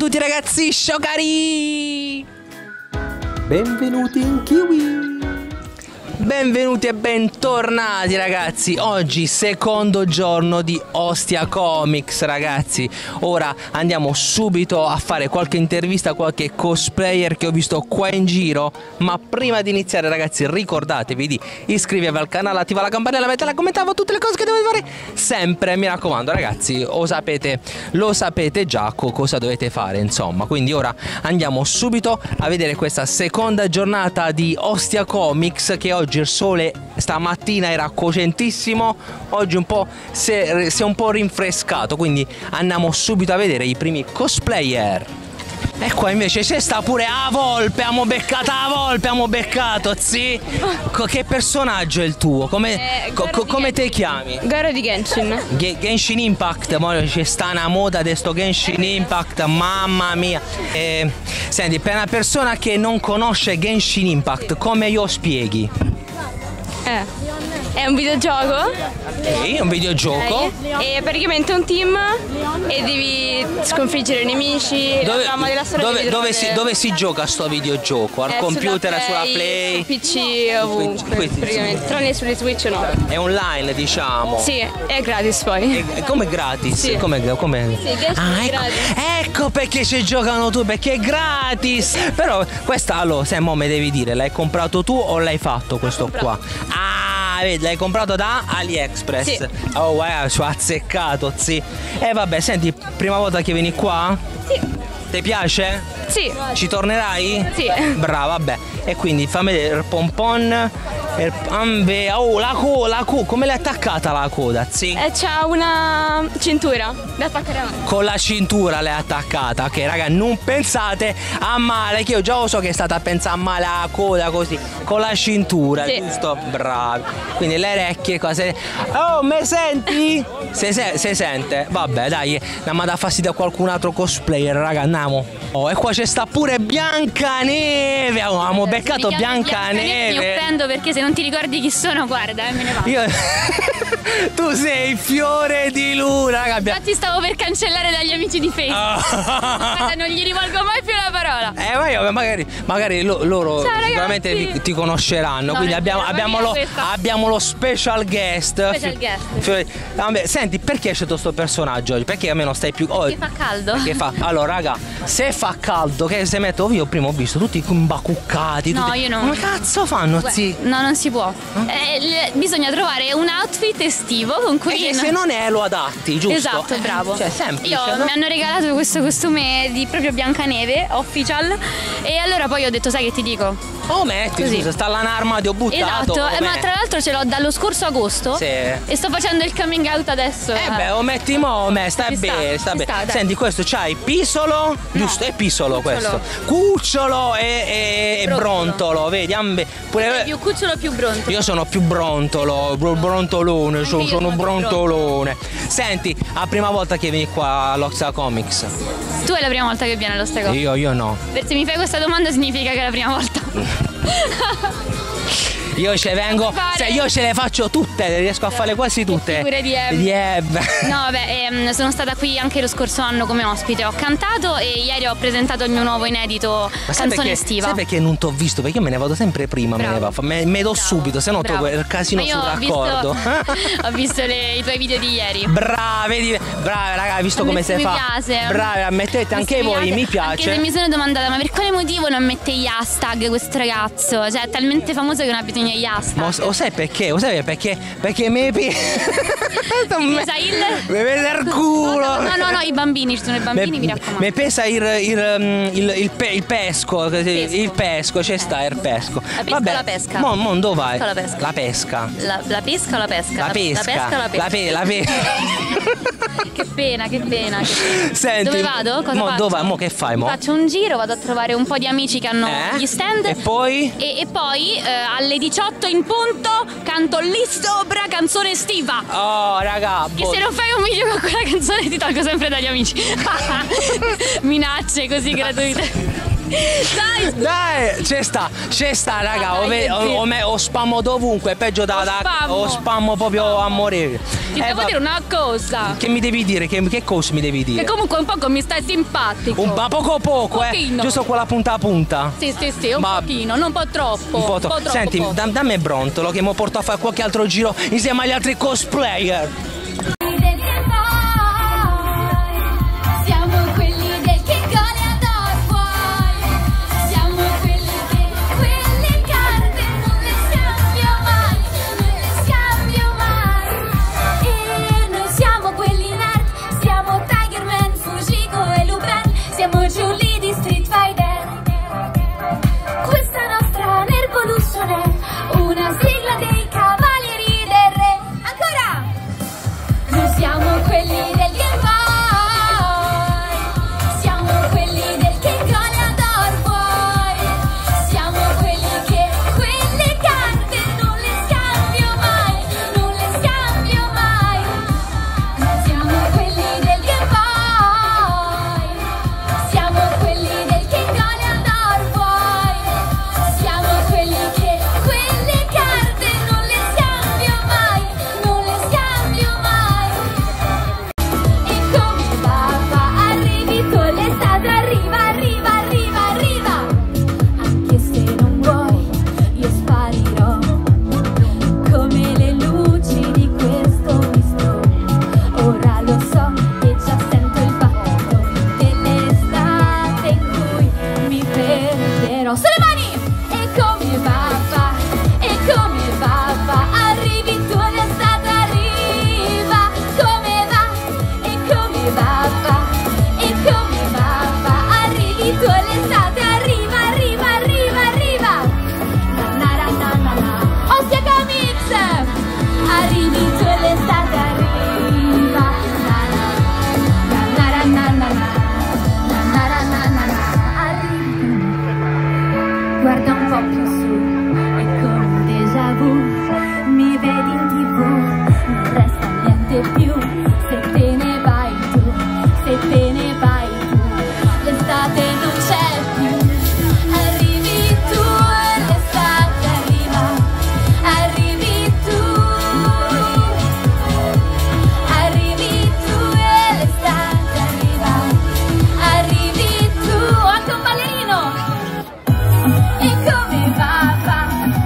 tutti ragazzi, sciocari! Benvenuti in Kiwi! Benvenuti e bentornati ragazzi. Oggi secondo giorno di Ostia Comics ragazzi. Ora andiamo subito a fare qualche intervista a qualche cosplayer che ho visto qua in giro. Ma prima di iniziare ragazzi, ricordatevi di iscrivervi al canale, attivare la campanella, mettere a commentare tutte le cose che dovete fare sempre. Mi raccomando ragazzi, lo sapete già cosa dovete fare insomma. Quindi ora andiamo subito a vedere questa seconda giornata di Ostia Comics, che oggi il sole stamattina era cocentissimo, oggi un po' si è un po' rinfrescato, quindi andiamo subito a vedere i primi cosplayer. E qua invece c'è sta pure la volpe, abbiamo beccato, sì. Che personaggio è il tuo? Come te chiami? Garo di Genshin. Genshin Impact, c'è sta una moda di sto Genshin Impact, mamma mia. Senti, per una persona che non conosce Genshin Impact, come io spieghi? È un videogioco? È un videogioco. È praticamente un team e devi sconfiggere i nemici. Dove si gioca sto videogioco? Al computer, sulla Play? Su PC, ovunque. Praticamente. Tranne sulle Switch no. È online diciamo? Sì, è gratis poi. Come gratis? Sì. Come? Sì, è gratis. Ecco perché ci giocano tu, perché è gratis. Però questa allora, se mo me devi dire, l'hai comprato tu o l'hai fatto questo qua? Vedi, l'hai comprato da AliExpress. Sì. Oh guarda, ci ho azzeccato, sì. E vabbè, senti, prima volta che vieni qua? Sì. Ti piace? Sì. Ci tornerai? Sì. Brava, vabbè. E quindi fammi vedere il pompon. Oh, la coda, come l'hai attaccata la coda? Sì. C'ha una cintura da attaccare avanti. Con la cintura l'hai attaccata. Ok, raga, non pensate a male, che io già lo so che è stata a pensare a male la coda così. Con la cintura, sì. Giusto? Bravi. Quindi le orecchie, cose. Oh, me senti? Se sente? Vabbè, dai, andiamo a dare fastidio a qualcun altro cosplayer, raga, andiamo. Oh, e qua c'è sta pure Biancaneve. Abbiamo beccato Biancaneve. Mi offendo perché se non ti ricordi chi sono, guarda, me ne vado. Tu sei fiore di luna, raga. Infatti stavo per cancellare dagli amici di Facebook. Guarda, non gli rivolgo mai più la parola. Ma io, magari loro ciao, sicuramente ti conosceranno. No, quindi vero, abbiamo lo special guest. Vabbè, senti, perché hai scelto sto personaggio oggi? Perché a me non stai più. Perché fa caldo. Allora, raga, se fa caldo, che se metto io prima ho visto tutti imbacuccati. No, io no. Come cazzo fanno, zi? No, non si può. Bisogna trovare un outfit estivo con cui. E se non è, lo adatti, giusto? Esatto, bravo. Cioè, semplice. Mi hanno regalato questo costume di proprio Biancaneve, official. E allora poi ho detto, sai che ti dico? Oh, metti, così. Scusa, sta all'armadio buttato. Esatto, ma tra l'altro ce l'ho dallo scorso agosto. Sì. E sto facendo il coming out adesso. Metti sta bene. Senti, questo c'hai pisolo, giusto? È pisolo questo. Cucciolo e brontolo, vedi? Pure più cucciolo più brontolo. Io sono più brontolone, sono un brontolone. Senti, la prima volta che vieni qua all'Ostia Comics? Tu è la prima volta che vieni all'Ostia Comics? Io no. Se mi fai questa domanda significa che è la prima volta. Io ce vengo, io ce le faccio tutte, riesco a farle quasi tutte. Pure di Eb. No, vabbè, sono stata qui anche lo scorso anno come ospite, ho cantato e ieri ho presentato il mio nuovo inedito canzone estiva. Sai perché non t'ho visto? Perché io me ne vado sempre prima, me do subito, se no trovo il casino sul raccordo. Ho visto i tuoi video di ieri. Brava raga, hai visto come si fa? Mi piace. Bravi, ammettete anche voi, mi piace. Anche se mi sono domandata, ma per quale motivo non mette gli hashtag questo ragazzo? Cioè, è talmente famoso che non ha bisogno gli hashtag. Ma lo sai perché? Perché mi vede il culo. No, i bambini, ci sono i bambini, mi raccomando. Mi pesa il pesco. Il pesco, c'è sta il pesco. La pesca o la pesca? Mon dove vai? La pesca. La pesca. La pesca o la pesca? La pesca. La pesca. Che pena. Senti, dove vado? Cosa faccio? Dove? Mo che fai? Faccio un giro, vado a trovare un po' di amici che hanno gli stand. E poi? E poi alle 18 in punto canto lì sopra canzone estiva. Oh raga, che se non fai un video con quella canzone ti tolgo sempre dagli amici. Minacce così gratuite. Dai, c'è sta, raga, o spammo dovunque, peggio o spammo proprio a morire. Ti devo dire una cosa. Che mi devi dire? Che cosa mi devi dire? Che comunque un poco mi stai simpatico. Ma poco, giusto quella punta a punta. Sì, un pochino, non un po' troppo. Un po' troppo. Senti, dammi brontolo che mi porto a fare qualche altro giro insieme agli altri cosplayer. Guarda un po' più su, è come un déjà vu. Mi vedi in TV, non resta niente più. Se te ne vai tu, se te ne vai tu, l'estate non c'è più. Arrivi tu e l'estate arriva. Arrivi tu, arrivi tu e l'estate arriva. Arrivi tu, anche un ballerino. E come va,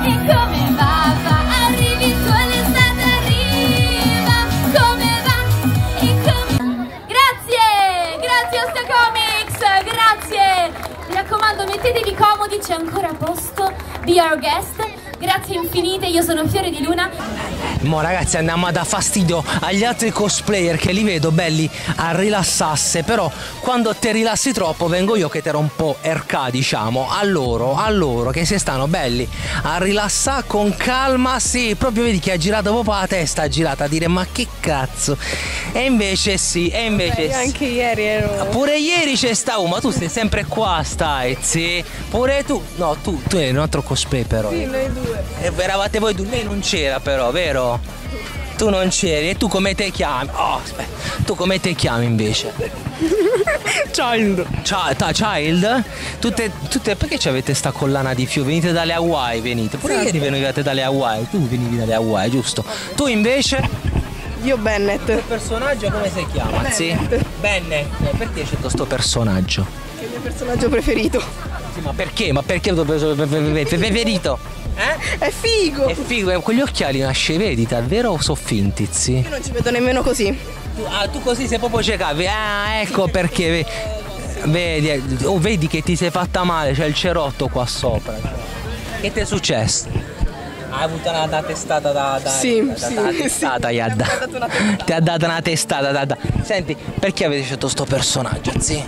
arrivi tu e l'estate arriva. Come va, e come... Grazie Ostia Comics, grazie. Mi raccomando, mettetevi comodi, c'è ancora posto. Be our guest. Grazie infinite, io sono Fiore di Luna. Mo ragazzi, andiamo a dar fastidio agli altri cosplayer che li vedo belli a rilassarsi, però quando te rilassi troppo vengo io che te rompo erca, diciamo, a loro che si stanno belli a rilassare con calma, sì, proprio vedi che ha girato proprio la testa, girata a dire ma che cazzo, e invece sì, Anche ieri ero... Pure ieri c'è sta ma tu stai sempre qua, stai, sì, pure tu, no, tu eri un altro cosplay però. Sì, noi due. Eravate voi due, lei non c'era però, vero? Tu non c'eri, e tu come te chiami? Oh, aspetta, tu come te chiami invece? Child. Child? Tutte, perché avete sta collana di fiori? Venite dalle Hawaii, venite. Pure ieri venivate dalle Hawaii, tu venivi dalle Hawaii, giusto? Tu invece? Io Bennett. Il personaggio come si chiama? Bennett. Sì? Bennett. Perché hai scelto sto personaggio? Che è il mio personaggio preferito. Sì, ma perché? Ma perché il tuo preferito? È figo. È figo, quegli occhiali nasce, vedi, davvero o sono finti, zi? Io non ci vedo nemmeno così. Tu così sei proprio ciecavi. Ecco perché. Vedi che ti sei fatta male, c'è il cerotto qua sopra. Che ti è successo? Hai avuto una testata da Sì. testata, Ti ha dato una testata. Senti, perché avete scelto sto personaggio, zi?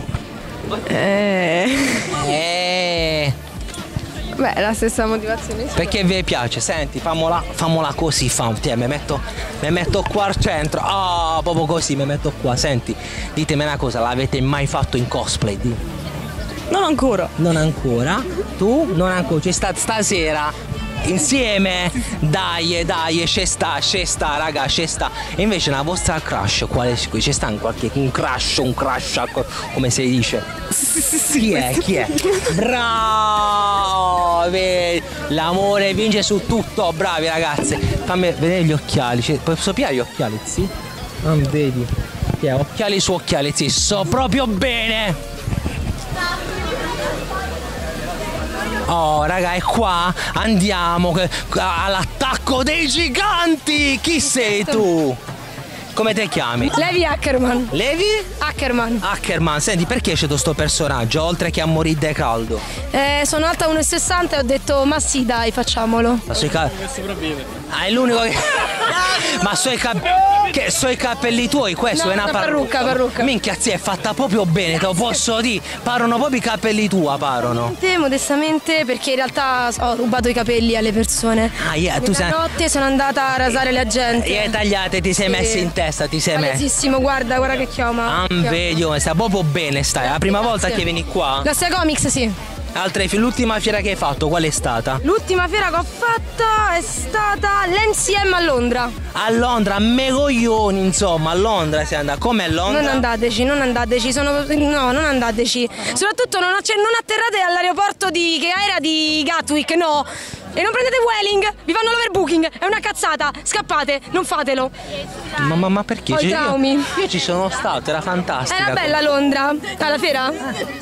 Beh, la stessa motivazione. Perché vi piace? Senti, famola così, mi metto qua al centro. Ah, proprio così, mi metto qua. Senti, ditemi una cosa, l'avete mai fatto in cosplay? Non ancora. Non ancora? Tu? Non ancora. C'è stasera. Insieme? Dai, c'è sta, raga, c'è sta. E invece la vostra crush, quale c'è sta un crush, come si dice? Chi è? Bravo! L'amore vince su tutto, bravi ragazze. Fammi vedere gli occhiali, posso piare gli occhiali, sì? Non vedi? Occhiali su occhiali, sì, so proprio bene. Oh raga, e qua andiamo all'attacco dei giganti. Chi sei tu? Come ti chiami? Levi Ackerman. Levi? Ackerman. Senti, perché c'è questo personaggio oltre che a morire di caldo? Sono alta 1,60 e ho detto ma sì dai, facciamolo. Ma è l'unico che... Ma sui capelli tuoi, questo No, è una parrucca. Minchia, zia, è fatta proprio bene, te lo posso dire. Parlano proprio i capelli tua, parlano. Modestamente, perché in realtà ho rubato i capelli alle persone. Tu sei... notte sono andata a rasare la gente. Tagliate, ti sei messo in testa, Palesissimo, guarda che chioma. Vedi, sta proprio bene, stai. È la prima volta che vieni qua? Ostia Comics, sì. L'ultima fiera che hai fatto, qual è stata? L'ultima fiera che ho fatto è stata l'NCM a Londra. A Londra, a me coglioni, insomma, a Londra sei andata. Com'è Londra? Non andateci, non andateci. Soprattutto non atterrate all'aeroporto che era di Gatwick, no. E non prendete Vueling, vi fanno l'overbooking, è una cazzata, scappate, non fatelo. Ma perché? Ho i traumi. Io ci sono stato, era fantastica. Era bella Londra, alla fiera?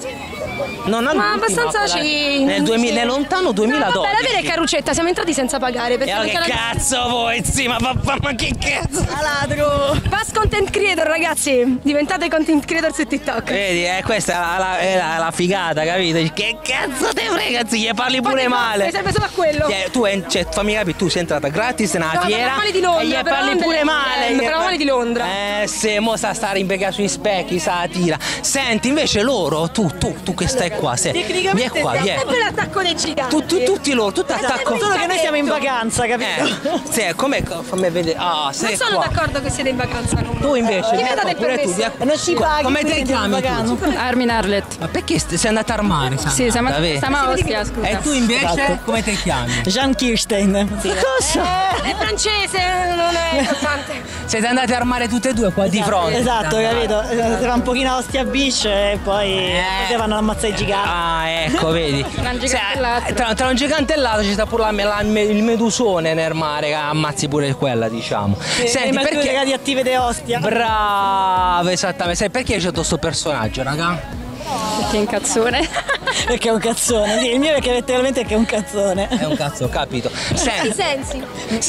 Ma abbastanza nel lontano 2012. Vabbè, la vera è Carucetta, siamo entrati senza pagare. Che cazzo vuoi? Sì, ma che cazzo? Ladro! Fast content creator, ragazzi. Diventate content creator su TikTok. Vedi, questa è la figata, capito? Che cazzo te frega, gli parli pure male. Mi serve solo a quello. Fammi capire, tu sei entrata gratis nella fiera Londra, e gli parli pure male. Però male di Londra. Se mo sta a stare impiegato sui specchi, sa la tira. Senti, invece loro, tu che stai qua, vieni qua, vieni. È per l'attacco dei giganti. Tutti loro, tutto attacco. Solo che noi siamo in vacanza, capito? Sì, com'è? Fammi vedere. Non sono d'accordo che siete in vacanza con me. Tu invece, chi mi ha dato il permesso? Non ci paghi. Come ti chiami tu? Armin Arlet. Ma perché sei andata a armare? Sì, stiamo a Ostia, scusa. E tu invece come ti chiami? Jean Kirstein. Cosa? È francese, non è importante. Siete andati a armare tutte e due qua di fronte. Esatto, capito? Era un pochino a Ostia Beach e poi potevano ammazzare i giganti. Ecco, vedi. Tra un gigante e l'altro ci sta pure il medusone nel mare, che ammazzi pure quella, diciamo. Senti, perché radioattive di Ostia. Bravo, esattamente. Sai perché c'è questo personaggio, raga? Perché è un cazzone. Perché è un cazzone, sì, il mio perché letteralmente è un cazzone. È un cazzo, ho capito. Senti,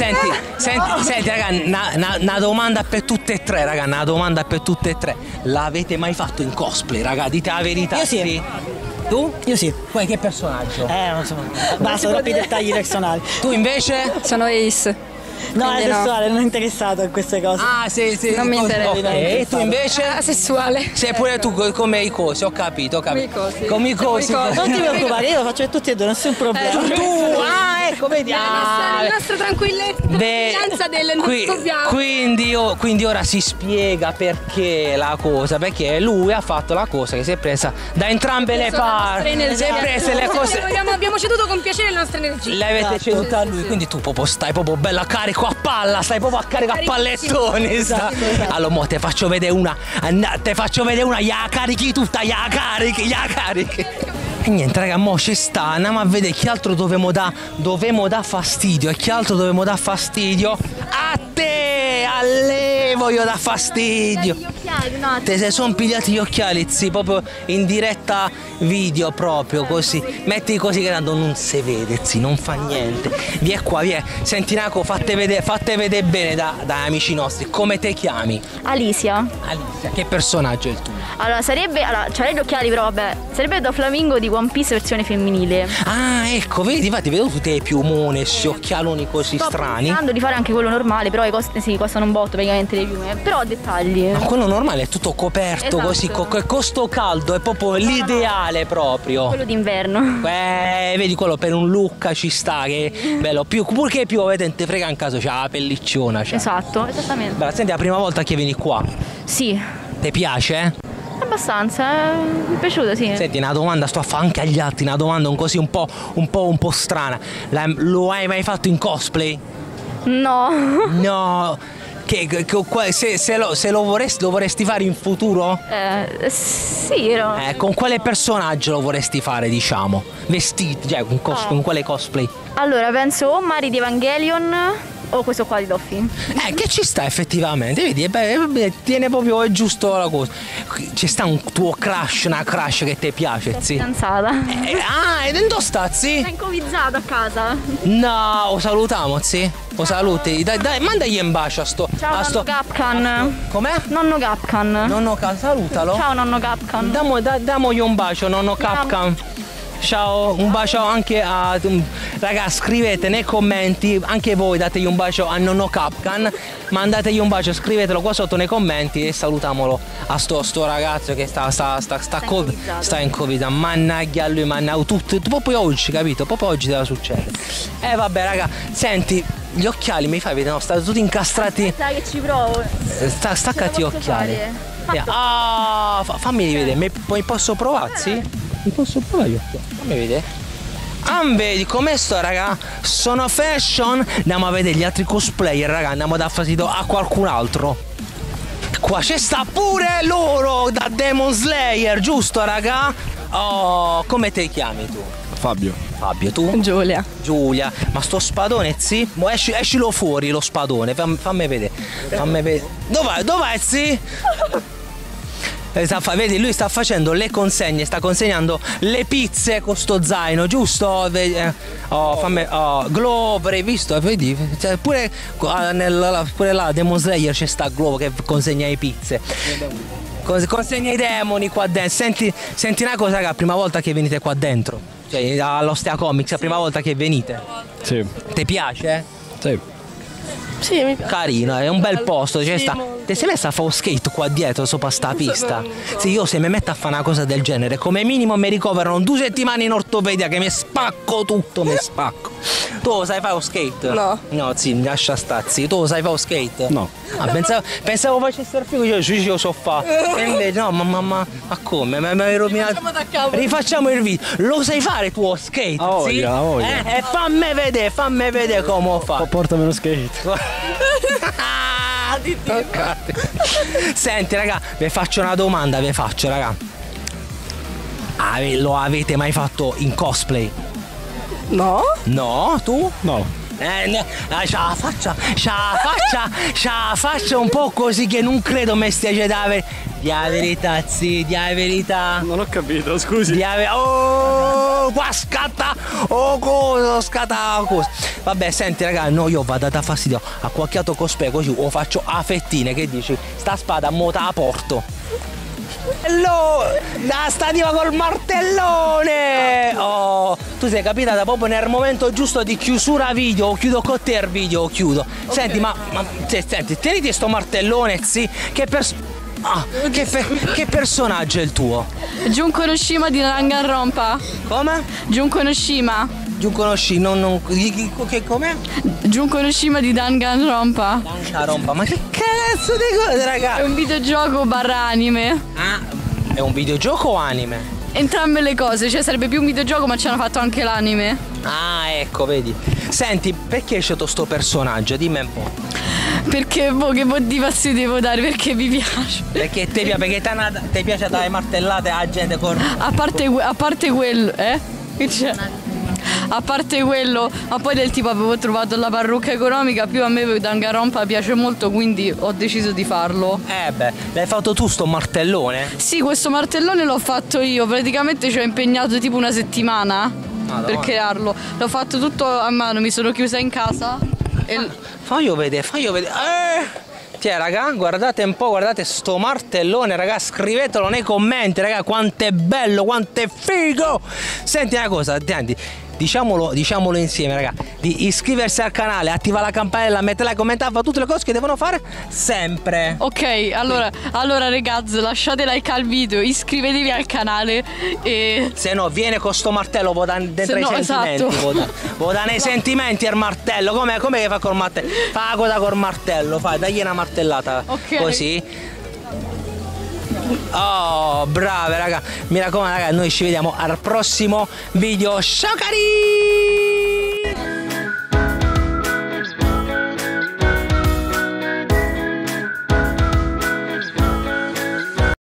raga, una domanda per tutte e tre, raga, una domanda per tutte e tre. L'avete mai fatto in cosplay, raga? Dite la verità. Io sì. Tu? Io sì. Poi che personaggio? Non so. Basta, troppi dettagli personali. Tu invece? Sono Ace. No, è sessuale, non è interessato a queste cose. Sì. Non mi interessa. Ok, e tu invece? Sessuale. Sei pure tu come i cosi, ho capito. Come i cosi. Non ti preoccupare, io lo faccio per tutti e due, nessun problema. Ecco, vedi. Il nostro tranquillanza del nostro piano. Quindi ora si spiega perché la cosa, perché lui ha fatto la cosa che si è presa da entrambe le parti. Si è presa le cose. Abbiamo ceduto con piacere le nostre energie. Le avete cedute a lui, quindi tu proprio stai proprio bella carico a palla, stai proprio a carico a pallettoni. Esatto. Allora mo te faccio vedere una, gliela carichi tutta, gliela carichi. E niente raga, mo ci sta, andiamo a vedere chi altro dovevamo da fastidio. E chi altro dovevamo da fastidio? A te, a lei voglio da fastidio. Te se sono pigliati gli occhiali, sì, proprio in diretta video proprio così. Metti così che tanto non si vede, sì, non fa niente. Vieni qua, vieni. Senti Naco, fatte vedere bene da amici nostri. Come te chiami? Alicia. Che personaggio è il tuo? Allora, c'avrei gli occhiali, però vabbè, sarebbe Doflamingo di One Piece versione femminile. Ecco, vedi, infatti vedo tutte le piumone, questi occhialoni così strani. Sto pensando di fare anche quello normale, però costano un botto praticamente le piume. Però dettagli. Ma quello normale è tutto coperto, esatto. Così, costo caldo, è proprio l'ideale proprio. Quello d'inverno. Vedi, quello per un look ci sta, che è bello. Purché piove, te ne frega in caso, c'ha la pellicciona. Esatto, esattamente. Beh, senti, è la prima volta che vieni qua. Sì. Ti piace? abbastanza, mi è piaciuto, sì. Senti, una domanda, sto a fare anche agli altri, una domanda così un po' strana. Lo hai mai fatto in cosplay? No. No. Se lo vorresti fare in futuro? Sì, no. Con quale personaggio lo vorresti fare, diciamo? Vestito, cioè con quale cosplay? Allora, penso o Mari di Evangelion o questo qua di Dolphin. Che ci sta effettivamente, vedi, tiene proprio è giusto la cosa. Ci sta un tuo crush, una crush che ti piace, Sono sì? fidanzata. Ed dove sta, sì? È incovizzata a casa. No, lo salutiamo, sì? Lo saluti, dai, mandagli un bacio a sto. Ciao nonno Capcan. Com'è? Nonno Capcan. Nonno Capcan, salutalo. Ciao nonno Capcan. Damogli un bacio, nonno Capcan. Ciao, un bacio anche a. Raga, scrivete nei commenti, anche voi dategli un bacio a nonno Capcan. Mandategli un bacio, scrivetelo qua sotto nei commenti e salutiamolo a sto ragazzo che sta in Covid. Mannaggia a lui, tutto proprio oggi, capito? Proprio oggi deve succedere. Vabbè, raga, senti, gli occhiali mi fai vedere, no, state tutti incastrati. Sai che ci provo. Staccati gli occhiali. Fammi vedere, mi posso provare, sì? Mi posso provare gli occhiali? Fammi vedere. Vedi come sto, raga? Sono fashion. Andiamo a vedere gli altri cosplayer, raga. Andiamo a dar fastidio a qualcun altro. Qua c'è sta pure loro da Demon Slayer, giusto, raga? Oh, come ti chiami tu? Fabio. Fabio, tu? Giulia. Giulia. Ma sto spadone, sì? Escilo fuori lo spadone, fammi vedere. Fammi vedere. Dov'è, sì? Vedi, lui sta facendo le consegne, sta consegnando le pizze con sto zaino, giusto? Globo, hai visto? Vedi? Cioè, pure là Demon Slayer c'è sta Globo che consegna le pizze. Consegna i demoni qua dentro. Senti una cosa, raga, prima volta che venite qua dentro, cioè all'Ostia Comics, la prima volta che venite. Sì. Ti piace? Sì. Sì, mi piace. Carino, è un bel posto, cioè ti sei messa a fare skate qua dietro sopra sta pista? Sì, io se mi metto a fare una cosa del genere, come minimo mi ricoverano 2 settimane in ortopedia che mi spacco tutto, mi spacco. Tu lo sai fare lo skate? No. No, sì, lascia stazzi. Tu lo sai fare lo skate? No. Pensavo facessero figo, io so fare. E invece no, ma come? Mi hai rovinato. Rifacciamo il video. Lo sai fare tu lo skate? Sì? Fammi vedere come lo fa. Portami lo skate. Senti, raga, vi faccio una domanda, raga. Lo avete mai fatto in cosplay? No? No? Tu? No. C'ha la faccia un po' così che non credo mi stia dicendo la verità, sì, la verità. Non ho capito, scusi. Qua scatta, cosa. Vabbè, senti, raga, no, io vado a dare fastidio a qualche altro cosplay così lo faccio a fettine, che dici? Sta spada mo te la porto. La stativa col martellone! Oh, tu sei capitata proprio nel momento giusto di chiusura video. Chiudo con te il video, chiudo. Okay. Senti, senti, tieniti sto martellone, sì. Che personaggio è il tuo? Junko Noshima di Danganronpa. Come? Junko Noshima. Junko Noshima, che com'è? Junko Noshima di Danganronpa. Danganronpa, ma che cazzo di cose, raga? È un videogioco / anime. Ah, è un videogioco o anime? Entrambe le cose, cioè sarebbe più un videogioco ma ci hanno fatto anche l'anime. Ah, ecco, vedi. Senti, perché hai scelto sto personaggio? Dimmi un po'. Perché che motivazione devo dare? Perché mi piace. Perché ti piace dare martellate alla gente con. A parte quello, Che c'è? A parte quello, ma poi del tipo avevo trovato la parrucca economica, più a me Danganronpa piace molto, quindi ho deciso di farlo. L'hai fatto tu sto martellone? Sì, questo martellone l'ho fatto io, praticamente ci ho impegnato tipo una settimana per crearlo. L'ho fatto tutto a mano, mi sono chiusa in casa e. Faglio vedere. Tiè, raga, guardate un po', guardate sto martellone, raga, scrivetelo nei commenti, raga, quanto è bello, quanto è figo. Senti una cosa, attenti. Diciamolo insieme, raga, di iscriversi al canale, attiva la campanella, mettere like, commentare, fa tutte le cose che devono fare sempre. Ok, allora ragazzi, lasciate like al video, iscrivetevi al canale e. Se no viene con sto martello, dentro i sentimenti. Esatto. Nei sentimenti il martello. Come che fa col martello? Fa la cosa col martello, dagli una martellata. Ok. Così. Oh, brave raga. Mi raccomando raga, noi ci vediamo al prossimo video. Ciao cari!